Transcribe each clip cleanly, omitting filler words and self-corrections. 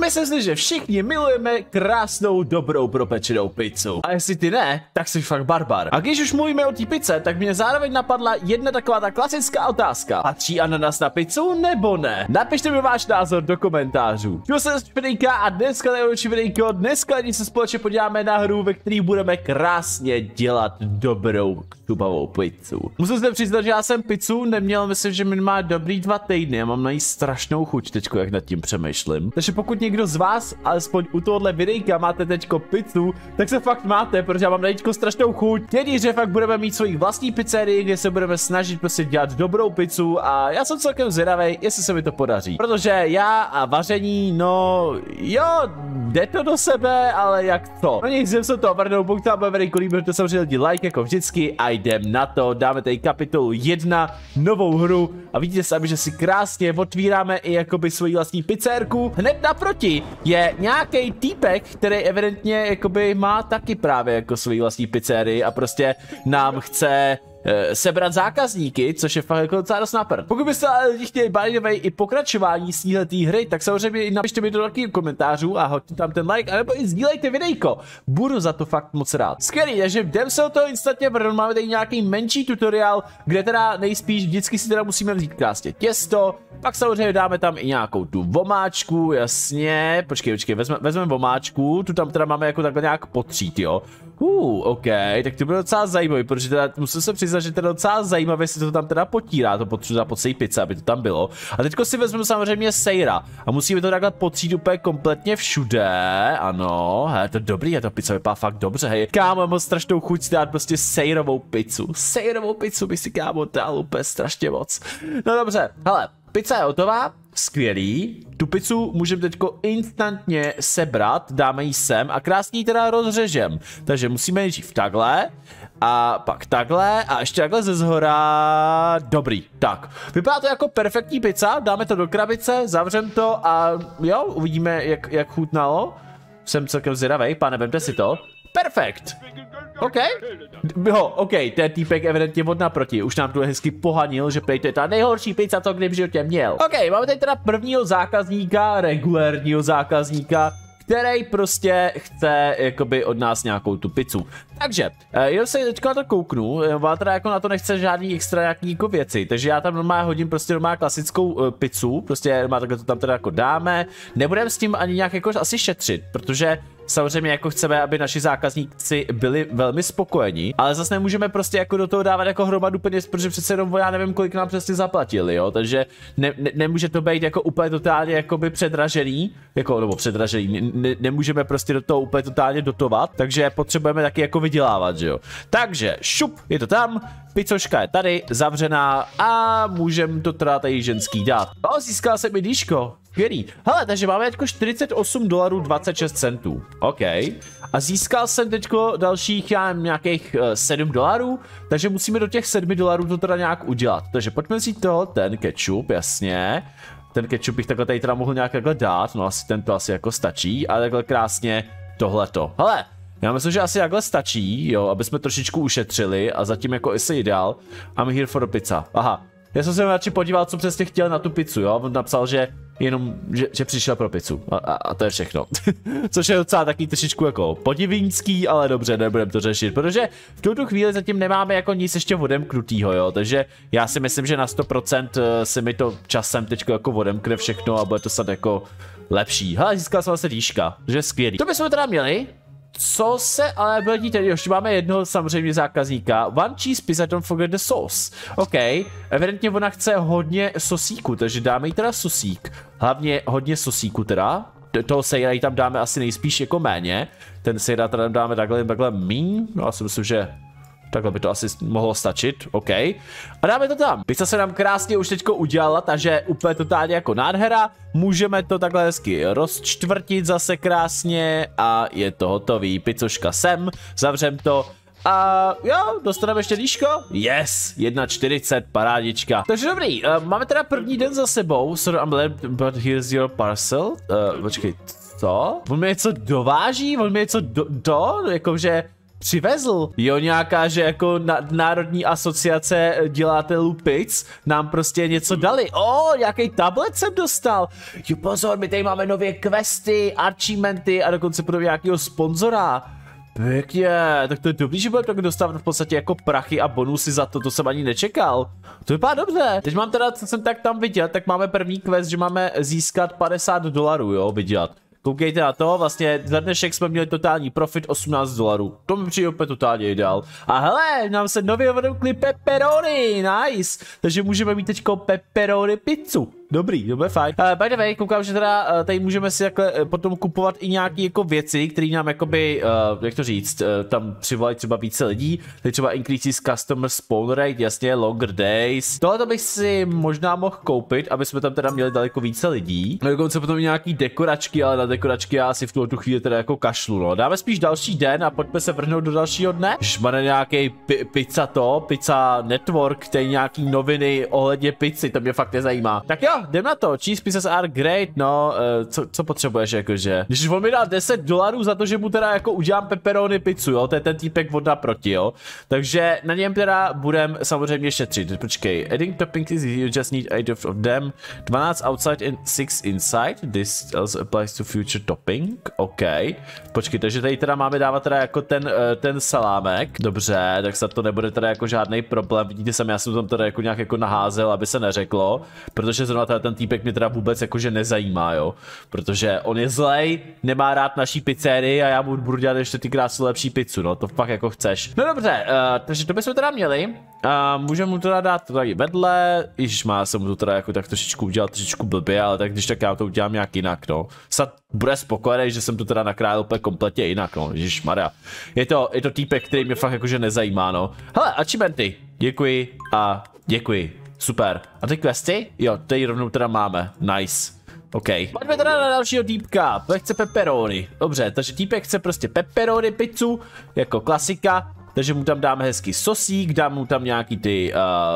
Myslím si, že všichni milujeme krásnou, dobrou propečenou pizzu. A jestli ty ne, tak jsi fakt barbar. A když už mluvíme o té pizze, tak mě zároveň napadla jedna taková ta klasická otázka. Patří ananas na pizzu nebo ne? Napište mi váš názor do komentářů. Čuji se z videjka a dneska nejlepší videjko. Dneska se společně podíváme na hru, ve které budeme krásně dělat dobrou křupavou pizzu. Musím se přiznat, že já jsem pizzu neměl, myslím, že minimálně dobrý 2 týdny. Já mám na ní strašnou chuť teďko, jak nad tím přemýšlím. Takže pokud někdo z vás, alespoň u tohohle videjka, máte teďko pizzu, tak se fakt máte, protože já mám na teďko strašnou chuť. Tedy, že fakt budeme mít svoji vlastní pizzerii, kde se budeme snažit prostě dělat dobrou pizzu a já jsem celkem zvědavý, jestli se mi to podaří. Protože já a vaření, no jo, jde to do sebe, ale jak to? No nic, jsem se to opravdu, pokud vám bude videjko líbí, to samozřejmě lidi like jako vždycky a jdem na to. Dáme tady kapitolu 1, novou hru a vidíte sami, že si krásně otvíráme i jakoby svoji vlastní pizzerku. Hned naproti je nějaký týpek, který evidentně jakoby má taky právě jako svoji vlastní pizzerii a prostě nám chce sebrat zákazníky, což je fakt jako docela dost napr. Pokud byste ale chtěli by the way i pokračování z téhletý hry, tak samozřejmě napište mi do takových komentářů a hoďte tam ten like, anebo i sdílejte videjko. Budu za to fakt moc rád. Skvělý, takže jdem se o to instantně, protože máme tady nějaký menší tutoriál, kde teda nejspíš vždycky si teda musíme vzít krásně těsto, pak samozřejmě dáme tam i nějakou tu vomáčku, jasně, počkej, vezmeme vomáčku, tu tam teda máme jako takhle nějak potřít, jo. OK, tak to bude docela zajímavý, protože teda musím se přiznat, že to je docela zajímavé, jestli to tam teda potírá, to potřeba pod celý pizza, aby to tam bylo. A teďko si vezmeme samozřejmě sejra a musíme to takhle potřít úplně kompletně všude, ano, je to dobrý, je to pizza vypadá fakt dobře, hej. Kámo, mám strašnou chuť si dát prostě sejrovou pizzu by si kámo dal úplně strašně moc. No dobře, hele, pizza je hotová. Skvělý. Tu pizzu můžeme teďko instantně sebrat, dáme ji sem a krásně ji teda rozřežem. Takže musíme nejdřív takhle a pak takhle a ještě takhle ze zhora. Dobrý, tak. Vypadá to jako perfektní pizza, dáme to do krabice, zavřem to a jo, uvidíme jak chutnalo. Jsem celkem zvědavej, pane, vemte si to. Perfekt. OK. Jo, OK, ten týpek evidentně od naproti. Už nám tu hezky pohanil, že prý to je ta nejhorší pizza, co kdy v životě měl. OK, máme tady teda prvního zákazníka, regulérního zákazníka, který prostě chce jakoby od nás nějakou tu pizzu. Takže, jenom se teďka na to kouknu, ona teda jako na to nechce žádný extra nějaký jako věci, takže já tam normálně hodím prostě normálně klasickou pizzu, prostě normálně takhle to tam teda jako dáme, nebudeme s tím ani nějak jako asi šetřit, protože samozřejmě jako chceme, aby naši zákazníci byli velmi spokojení, ale zase nemůžeme prostě jako do toho dávat jako hromadu peněz, protože přece jenom já nevím, kolik nám přesně zaplatili, jo, takže nemůže to být jako úplně totálně jakoby předražený, jako, nebo předražený, nemůžeme prostě do toho úplně totálně dotovat, takže potřebujeme taky jako vydělávat, že jo. Takže šup, je to tam, pizzoška je tady, zavřená a můžeme to teda tady ženský dát. No, získal jsem i dýško. Skvělý. Hele, takže máme teďko $48.26. OK. A získal jsem teďko dalších, já nevím, nějakých $7, takže musíme do těch $7 to teda nějak udělat. Takže pojďme si ten ketchup, jasně. Ten ketchup bych takhle tady teda mohl nějak takhle dát, no asi tento asi jako stačí, ale takhle krásně tohleto. Hele, já myslím, že asi takhle stačí, jo, aby jsme trošičku ušetřili a zatím jako is ideál. I'm here for the pizza. Aha. Já jsem se radši podíval, co přesně chtěl na tu pizzu, jo. On napsal, že jenom, že přišel pro pizzu. A to je všechno. Což je docela taky trošičku jako podivínský, ale dobře, nebudeme to řešit, protože v tuto chvíli zatím nemáme jako nic ještě odemknutýho, jo. Takže já si myslím, že na 100% se mi to časem teďko jako odemkne všechno a bude to snad jako lepší. Hele, získal jsem vlastně dýška, že je skvělý. To bychom teda měli. Co se ale bude dít, ještě máme jednoho samozřejmě zákazníka. One cheese pizza, don't forget the sauce. OK, evidentně ona chce hodně sosíku, takže dáme jí teda sosík. Hlavně hodně sosíku teda. Toho sejra jí tam dáme asi nejspíš jako méně. Ten sejra teda dáme takhle míň. No, já si myslím, že takhle by to asi mohlo stačit, OK. A dáme to tam. Pizza se nám krásně už teďko udělala, takže úplně totálně jako nádhera. Můžeme to takhle hezky rozčtvrtit zase krásně a je to hotový. Pizzoška sem, zavřem to. A jo, dostaneme ještě dýško? Yes, 1,40, parádička. Takže dobrý, máme teda první den za sebou. Sorry, I'm late, but here's your parcel. Počkej, co? On mi něco dováží? On mi něco jakože přivezl. Jo, nějaká, že jako Národní asociace dělatelů pizz nám prostě něco dali. Nějaký tablet jsem dostal. Jo, pozor, my tady máme nově questy, achievementy a dokonce pro nějakého sponzora. Pěkně, tak to je dobrý, že budeme tak dostávat v podstatě jako prachy a bonusy za to, to jsem ani nečekal. To vypadá dobře. Teď mám teda, co jsem tak tam viděl, tak máme první quest, že máme získat $50, jo, vidět. Koukejte na to, vlastně za dnešek jsme měli totální profit $18. To mi přijde opět totálně ideál. A hele, nám se nově odemkli pepperoni, nice. Takže můžeme mít teďko pepperoni pizzu. Dobrý, to bude fajn. By the way, koukám, že teda tady můžeme si takhle potom kupovat i nějaké jako věci, které nám jakoby, jak to říct, tam přivolají třeba více lidí. Tady třeba increases customer spawn rate, jasně, longer days. Tohle bych si možná mohl koupit, aby jsme tam teda měli daleko více lidí. No dokonce potom i nějaký dekoračky, ale na dekoračky já asi v tuhle chvíli teda jako kašlu, no. Dáme spíš další den a pojďme se vrhnout do dalšího dne. Máme nějaký pizza network, který nějaký noviny ohledně pizzy, to mě fakt nezajímá. Tak jo, jdem na to, cheese pieces are great, no, co potřebuješ jakože? Když on mi dá $10 za to, že mu teda jako udělám pepperoni pizzu, jo, to je ten týpek od naproti, jo. Takže na něm teda budem samozřejmě šetřit, počkej, adding toppings is you just need 8 of them, 12 outside and 6 inside, this also applies to future topping, ok. Počkej, takže tady teda máme dávat teda jako ten salámek, dobře, tak snad to nebude teda jako žádný problém, vidíte sami, já jsem tam teda jako nějak jako naházel, aby se neřeklo, protože zrovna ten týpek mě teda vůbec jakože nezajímá, jo, protože on je zlej, nemá rád naší pizzerii a já mu budu dělat ještě ty krásně lepší pizzu, no, to fakt jako chceš. No dobře, takže to bychom teda měli, můžeme mu teda dát tady vedle, ježišmá, jsem mu to teda jako tak trošičku udělal trošičku blbě, ale tak když tak já to udělám nějak jinak, no. Snad bude spokojený, že jsem to teda nakrájel úplně kompletně jinak, no, ježišmarja. Je to týpek, který mě fakt jakože nezajímá, no. Hele, achievementy, děkuji a děkuji. Super. A ty questy? Jo, tady rovnou teda máme. Nice. OK. Pojďme teda na dalšího týpka. To chce pepperoni. Dobře, takže týpek chce prostě pepperoni pizzu, jako klasika. Takže mu tam dáme hezký sosík, dám mu tam nějaký ty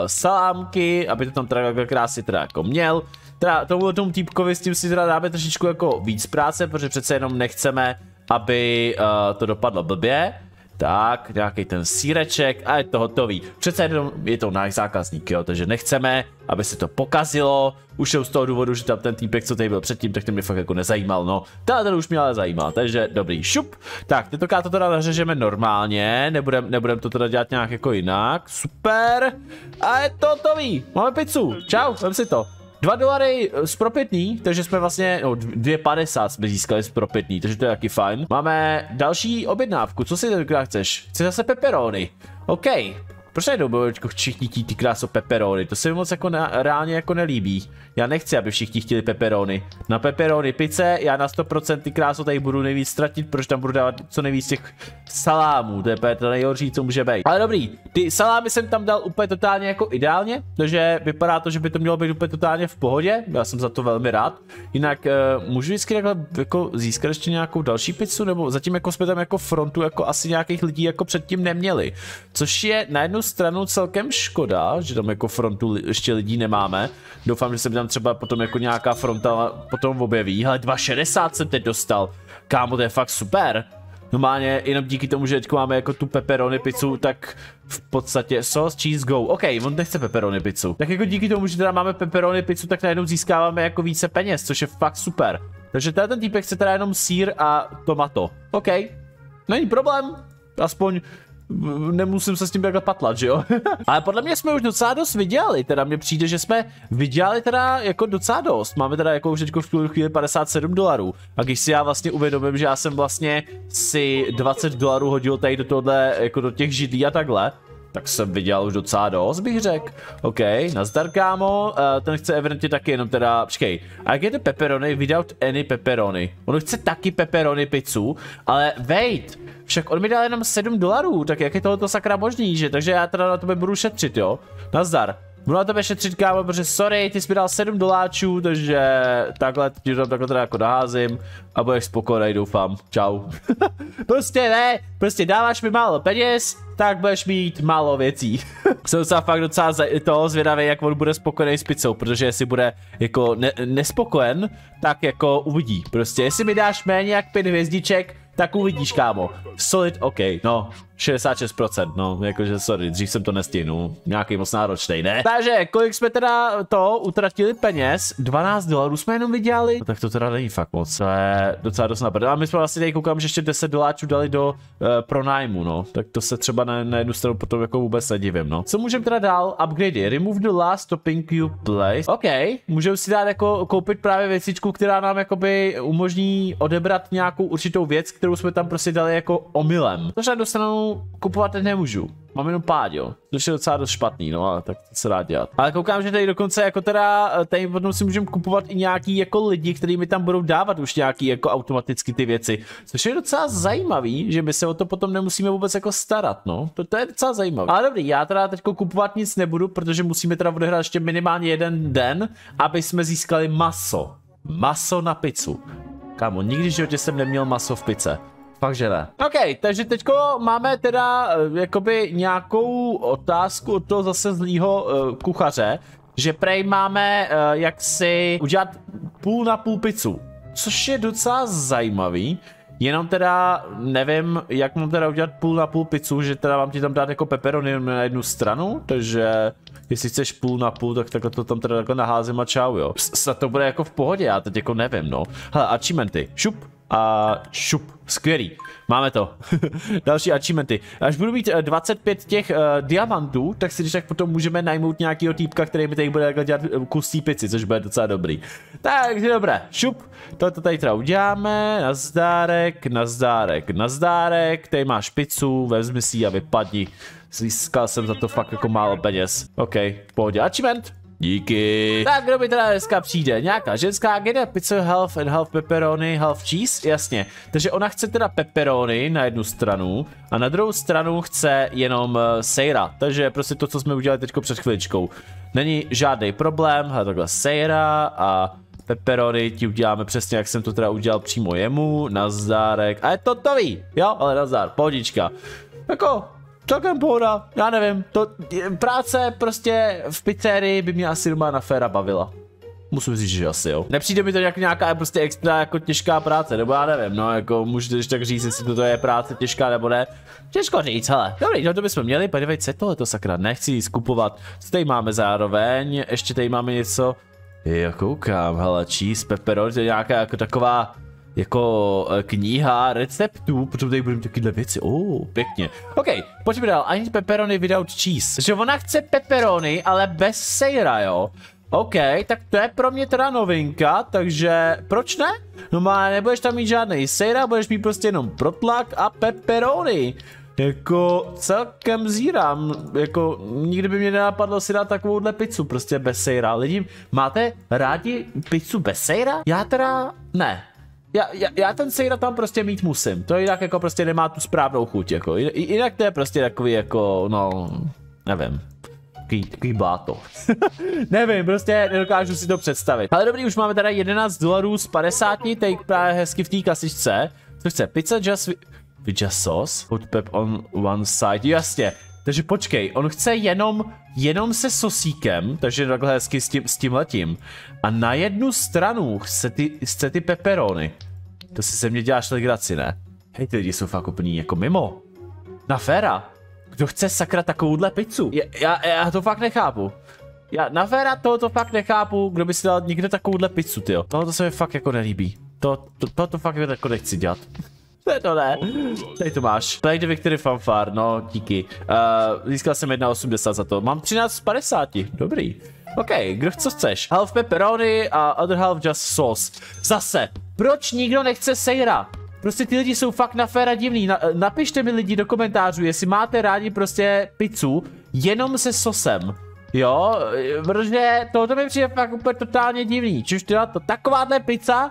salámky, aby to tam teda krásně teda jako měl. Teda tomu týpkovi s tím si teda dáme trošičku jako víc práce, protože přece jenom nechceme, aby to dopadlo blbě. Tak, nějaký ten sýreček a je to hotový. Přece jenom je to náš zákazník, jo, takže nechceme, aby se to pokazilo. Už je z toho důvodu, že tam ten týpek, co tady byl předtím, tak ten mě fakt jako nezajímal, no. Ten už mě ale zajímal, takže dobrý, šup. Tak, tentokrát to teda nařežeme normálně, nebudem to teda dělat nějak jako jinak. Super. A je to hotový. Máme pizzu. Čau, vem si to. $2 z propitný, takže jsme vlastně, no 2,50 jsme získali z propitný, takže to je taky fajn. Máme další objednávku, co si tenkrát chceš? Chci zase pepperoni. OK. Proč nejdou všichni ty kráso pepperoni? To se mi moc jako reálně jako nelíbí. Já nechci, aby všichni chtěli pepperoni. Na pepperoni pice já na 100% ty kráso tady budu nejvíc ztratit, protože tam budu dávat co nejvíc těch salámů. To je to nejhorší, co může být. Ale dobrý, ty salámy jsem tam dal úplně totálně jako ideálně, takže vypadá to, že by to mělo být úplně totálně v pohodě. Já jsem za to velmi rád. Jinak můžu vždycky takhle jako získat ještě nějakou další pizzu, nebo zatím jako jsme tam jako frontu jako asi nějakých lidí jako předtím neměli. Což je na jednu stranu celkem škoda, že tam jako frontu ještě lidí nemáme. Doufám, že se mi tam třeba potom jako nějaká fronta potom objeví. Hele, 2,60 jsem teď dostal. Kámo, to je fakt super. Normálně jenom díky tomu, že teď máme jako tu pepperoni pizzu, tak v podstatě sauce, cheese, go. OK, on nechce pepperoni pizzu. Tak jako díky tomu, že teda máme pepperoni pizzu, tak najednou získáváme jako více peněz, což je fakt super. Takže ten týpek chce teda jenom sýr a tomato. OK, není problém. Aspoň nemusím se s tím takhle patlat, že jo? Ale podle mě jsme už docela dost vydělali, teda mně přijde, že jsme vydělali teda jako docela dost. Máme teda jako už teďko v tuhle chvíli $57. A když si já vlastně uvědomím, že já jsem vlastně si $20 hodil tady do tohle, jako do těch židlí a takhle, tak jsem vydělal už docela dost, bych řekl. OK, nazdar kámo, ten chce evidentně taky jenom teda, počkej, a jak je to pepperoni without any pepperoni? On chce taky pepperoni pizzu, ale wait, však on mi dal jenom $7, tak jak je tohoto sakra možný, že? Takže já teda na tebe budu šetřit, jo? Nazdar. Budu na tebe šetřit, kámo, protože sorry, ty jsi mi dal $7, takže takhle teda jako naházím a budeš spokojený, doufám. Čau. Prostě ne, prostě dáváš mi málo peněz, tak budeš mít málo věcí. Jsem docela fakt docela toho zvědavý, jak on bude spokojený s pizzou, protože jestli bude jako nespokojen, tak jako uvidí. Prostě jestli mi dáš méně jak 5 hvězdiček, tak uvidíš, kámo. Solid, OK, no. 66%, no, jakože sorry, dřív jsem to nestihnul. Nějaký moc náročný, ne? Takže, kolik jsme teda to utratili peněz? $12 jsme jenom vydělali? No, tak to teda není fakt moc, to je docela dost napadlo. A my jsme vlastně tady koukám, že ještě $10 dali do pronájmu, no. Tak to se třeba na jednu stranu potom jako vůbec nedivím, no. Co můžeme teda dál? Upgrade, remove the last topping you place. OK, můžeme si dát jako koupit právě věcičku, která nám jakoby umožní odebrat nějakou určitou věc, kterou jsme tam prostě dali jako omylem. Což na jednu stranu kupovat teď nemůžu. Mám jenom pád, jo. Což je docela dost špatný, no, ale tak to se dá dělat. Ale koukám, že tady dokonce jako teda, tady potom si můžeme kupovat i nějaký jako lidi, kteří mi tam budou dávat už nějaký jako automaticky ty věci. Což je docela zajímavý, že my se o to potom nemusíme vůbec jako starat, no. To je docela zajímavé. Ale dobrý, já teda teďko kupovat nic nebudu, protože musíme teda odehrát ještě minimálně jeden den, aby jsme získali maso. Maso na pizzu. Kámo, nikdy v životě jsem neměl maso v pice. Fakt, že ne. OK, takže teďko máme teda jakoby nějakou otázku od toho zase zlýho kuchaře, že prej máme jak si udělat půl na půl pizzu, což je docela zajímavý, jenom teda nevím, jak mám teda udělat půl na půl pizzu, že teda mám ti tam dát jako pepperoni na jednu stranu, takže jestli chceš půl na půl, tak takhle to tam teda takhle naházím a čau, jo. Snad to bude jako v pohodě, já teď jako nevím, no. Hele, achievementy, šup. A šup, skvělý, máme to. Další achievementy. Až budu mít 25 těch diamantů, tak si když tak potom můžeme najmout nějakýho týpka, který mi tady bude dělat kus té pici, což bude docela dobrý. Takže dobré, šup, toto tady teda uděláme, nazdárek, nazdárek, nazdárek, tady máš pizzu, vezmi si ji a vypadni. Získal jsem za to fakt jako málo peněz. OK, v pohodě, achievement. Díky. Tak kdo mi teda dneska přijde? Nějaká ženská, kde pizza half and half pepperoni, half cheese? Jasně. Takže ona chce teda pepperoni na jednu stranu a na druhou stranu chce jenom sejra. Takže prostě to, co jsme udělali teďko před chviličkou. Není žádný problém, hele takhle sejra a pepperoni ti uděláme přesně, jak jsem to teda udělal přímo jemu. Nazdárek. A je to tový, jo? Ale nazdár, pohodička. Jako... celkem pohoda, já nevím, to práce prostě v pizzerii by mě asi doma na féra bavila. Musím říct, že asi jo. Nepřijde mi to nějaká prostě extra jako těžká práce, nebo já nevím, no jako můžete tak říct, jestli to je práce těžká nebo ne. Těžko říct, hele. Dobrý, no to bychom měli, podívej, co je tohleto sakra, nechci jít skupovat. Co tady máme zároveň, ještě tady máme něco, jo koukám, hele, cheese, pepperoni, to je nějaká jako taková... jako kniha receptů, protože tady budeme takovéhle věci, pěkně. OK, pojďme dál, I need pepperoni without cheese. Takže ona chce pepperoni, ale bez sejra, jo. OK, tak to je pro mě teda novinka, takže proč ne? No má, nebudeš tam mít žádný sejra, budeš mít prostě jenom protlak a pepperoni. Jako celkem zírám, jako nikdy by mě nenapadlo si dát takovouhle pizzu prostě bez sejra. Lidi, máte rádi pizzu bez sejra? Já teda ne. Já ten sejra tam prostě mít musím, to jinak jako prostě nemá tu správnou chuť, jako, jinak to je prostě takový jako, no, nevím, takový bláto. Nevím, prostě nedokážu si to představit. Ale dobrý, už máme teda $11 z 50, tady právě hezky v té kasičce, co chce, pizza just with just sauce, put pep on one side, jasně. Takže počkej, on chce jenom se sosíkem, takže takhle hezky s tímhletím. A na jednu stranu chce ty pepperoni. To si se mě děláš legraci, ne? Hej, ty lidi jsou fakt úplný jako mimo. Na féra. Kdo chce sakra takovouhle pizzu? Já to fakt nechápu. Já na féra tohoto fakt nechápu, kdo by si dal někde takovouhle pizzu, tyjo. Tohoto se mi fakt jako nelíbí. To fakt jako nechci dělat. To ne. Tady to máš. Play the victory fanfare, no díky. Získal jsem 1,80 za to. Mám 13 z 50. Dobrý. OK, co chceš? Half pepperoni a other half just sauce. Zase, proč nikdo nechce sejra? Prostě ty lidi jsou fakt na féra divný. Napište mi lidi do komentářů, jestli máte rádi prostě pizzu jenom se sosem. Jo, protože tohle mi přijde fakt úplně totálně divný. Čiž teda to takováhle pizza?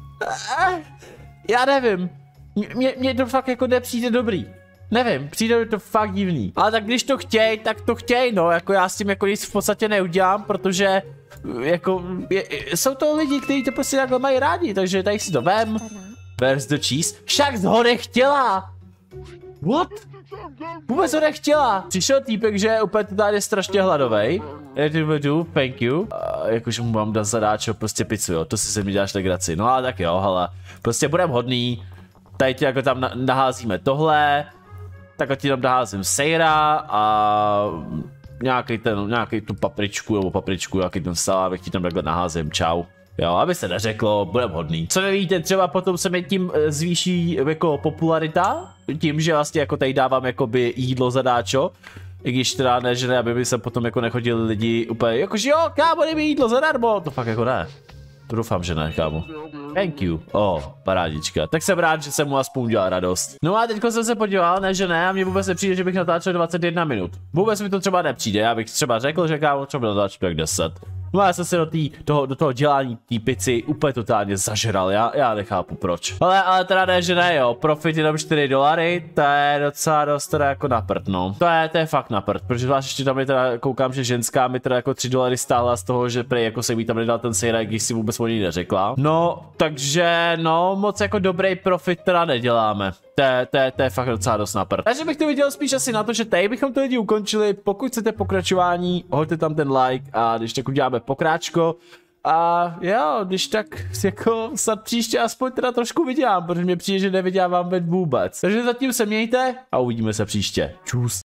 Já nevím. Mně to fakt jako nepřijde dobrý. Nevím, přijde mi to fakt divný. Ale tak když to chtěj, tak to chtěj, no. Jako já s tím jako nic v podstatě neudělám, protože jako jsou to lidi, kteří to prostě takhle mají rádi, takže tady si to vem. Where's the cheese? Však ho nechtěla! What? Vůbec ho nechtěla! Přišel týpek, že je úplně totálně strašně hladovej. Thank you. Jakože mu mám dát zadáčo prostě pizzu, jo. To si se mi děláš legraci. No ale tak jo, hele. Prostě budem hodný. Tady ti jako tam naházíme tohle. tak ti tam daházím sejra a nějaký tu papričku, nějaký ten salát, ti tam takhle naházím, čau. Jo, aby se neřeklo, bude hodný. Co nevíte, třeba potom se mi tím zvýší jako popularita, tím, že vlastně jako tady dávám jakoby jídlo zadáčo. I když teda ne, že ne, aby by se potom jako nechodili lidi úplně jakože jo, kámo, dej mi jídlo zadarmo, to fakt jako ne. To doufám, že ne, kámo. Thank you. Parádička. Tak jsem rád, že jsem mu aspoň udělal radost. No a teďko jsem se podíval, ne, že ne, a mně vůbec nepřijde, že bych natáčel 21 minut. Vůbec mi to třeba nepřijde, já bych třeba řekl, že kámo, třeba natáčel tak 10. No a já jsem se do toho dělání té pici úplně totálně zažral, já nechápu proč. Ale teda ne, že ne, jo, profit jenom $4, to je docela dost teda jako na prd, no. To je fakt na prd, protože zvlášť ještě tam je teda, koukám, že ženská mi teda jako $3 stála z toho, že prej jako se mi tam nedal ten sejrek, když si vůbec o ní neřekla. No, takže no, moc jako dobrý profit teda neděláme. To je fakt docela dost na prd. Takže bych to viděl spíš asi na to, že tady bychom to lidi ukončili. Pokud chcete pokračování, hoďte tam ten like a když tak uděláme pokráčko. A jo, když tak jako snad příště aspoň teda trošku vydělám, protože mě přijde, že nevydělám vůbec. Takže zatím se mějte a uvidíme se příště. Čus.